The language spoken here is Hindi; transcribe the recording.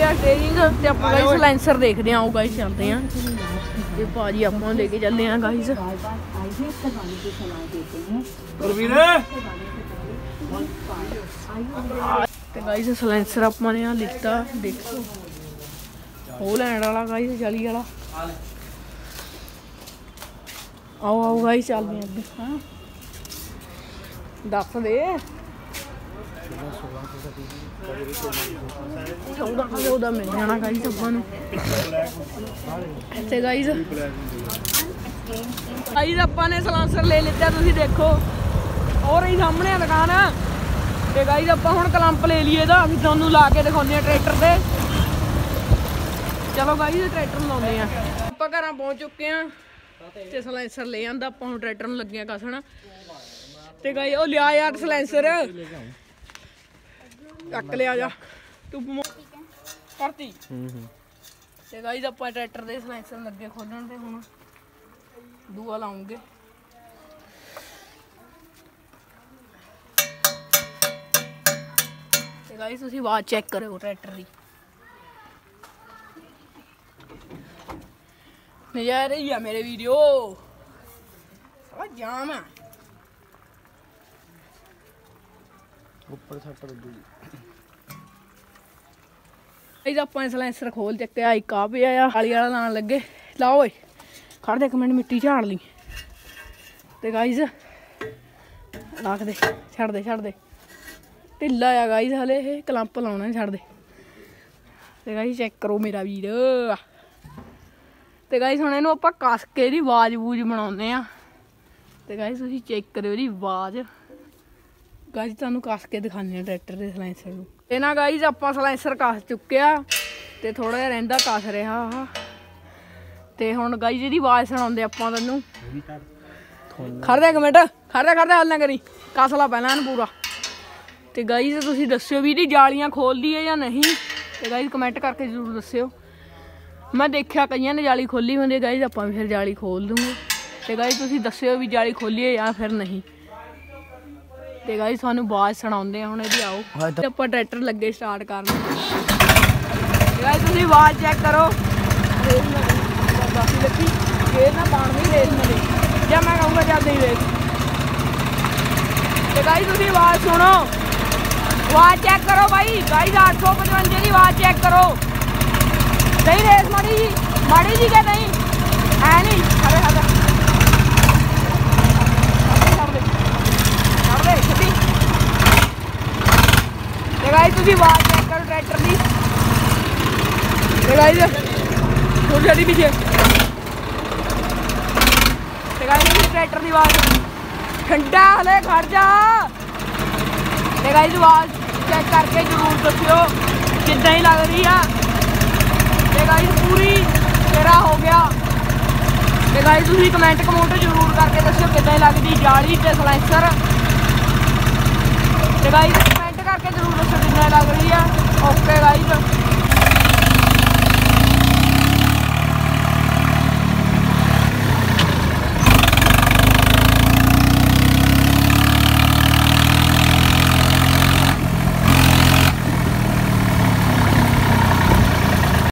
है स्टेयरिंग ते आपां गाइस सलेंसर देखदे आओ गाइस चलते हैं ते भाजी आपां लेके चलते हैं गाइस ते गाइस सलेंसर आपां ने लिखता देखो होलैंड वाला गाइस जाली वाला आओ आओ गाइस चलते हैं अगे हाँ दस दे 14 मिल जाना गाइस अपन ते गाइस अपन ने सलांसर ले लिया तुसीं देखो और ही सामने दुकान ते गाइस अपन हुण क्लंप ले लिए दा असीं तुहानूं ला के दिखाउने आ ट्रैक्टर ते चलो गाइस ट्रैक्टर लाउने आ आपां घरां पहुंच चुके हैं ते सलांसर ले आंदा आपां हुण ट्रैक्टर नूं लगे कसण ते गाइस ओ लिया यार सलांसर चक लिया जा तू करती ते गाइस आपां ट्रैक्टर दे सलांसर लगे खोलण ते हुण दूआ लाऊंगे ते गाइस तुसीं आवाज़ चेक करो ट्रैक्टर दी नज़ारे ही है मेरे वीडियो साला जाम है ऊपर सट लगी ਆਪਾਂ ਸਲੈਂਸਰ ਖੋਲ ਚੱਕਿਆ ਇੱਕ ਆ ਪਿਆ ਆ ਕਾਲੀ ਵਾਲਾ ਲਾਣ ਲੱਗੇ ਲਾ ਓਏ ਖੜ ਦੇ ਇੱਕ ਮਿੰਟ ਮਿੱਟੀ ਝਾੜ ਲਈ ਤੇ ਗਾਈਜ਼ ਰੱਖ ਦੇ ਛੱਡ ਦੇ ਢਿੱਲਾ ਆ ਗਾਈਜ਼ ਹਲੇ ਇਹ ਕਲੰਪ ਲਾਉਣਾ ਨਹੀਂ ਛੱਡ ਦੇ ਤੇ ਗਾਈਜ਼ ਚੈੱਕ ਕਰੋ ਮੇਰਾ ਵੀਰ ਤੇ ਗਾਈਜ਼ ਹੁਣ ਇਹਨੂੰ ਆਪਾਂ ਕੱਸ ਕੇ ਇਹਦੀ ਆਵਾਜ਼ ਬੂਝ ਬਣਾਉਂਦੇ ਆ ਤੇ ਗਾਈਜ਼ ਤੁਸੀਂ ਚੈੱਕ ਕਰਿਓ ਇਹਦੀ ਆਵਾਜ਼ गाइस तुहानूं कस के दिखाने ट्रैक्टर के सलांसर नूं ते ना गाइस आपां सलांसर कस चुक्या ते थोड़ा जिहा रहिंदा कस रहा ते हुण गाइस इहदी आवाज़ सुणाउंदे आपां तैनूं खड़ दे एक मिनट खड़ दे हल ना करी कस ला पहलां पूरा ते गाइस तुसीं दस्सिओ भी इहदी जालियां खोलदी है या नहीं ते गाइस कमेंट करके जरूर दस्सिओ मैं देखिया कईयां ने जाली खोली हुंदी गाइस आपां फिर जाली खोल दूंगे ते गाइस तुसीं दस्सिओ भी जाली खोली है या फिर नहीं ते गाइस तुहानूं आवाज़ सुणाउंदे हुण इहदी आओ ते आपां ट्रैक्टर लगे स्टार्ट करन गाइस तुसीं आवाज़ चेक करो काफ़ी लगी फिर ना पाण भी रेल मिले जब मैं कहूँगा जल्दी रेस ते गाइस तुसीं आवाज़ सुनो आवाज़ चेक करो भाई गाइस 855 की आवाज़ चेक करो सही रेस माड़ी जी क्या नहीं है नहीं अरे गाइस तुसीं आवाज़ चेक करो ट्रैक्टर की गाइस थोड़ी जड़ी पीछे गाइस ट्रैक्टर की आवाज़ ठंडा हले खड़ जा गाइस आवाज़ चेक करके जरूर दस्सिओ किद्दां ही लग रही है गाइस पूरी तेरा हो गया गाइस तुसीं कमेंट जरूर करके दस्सिओ किद्दां ही लगदी जाली ते सलांसर गाइस करके जरूर दस्सो कितना लग रही है ओके गाइस।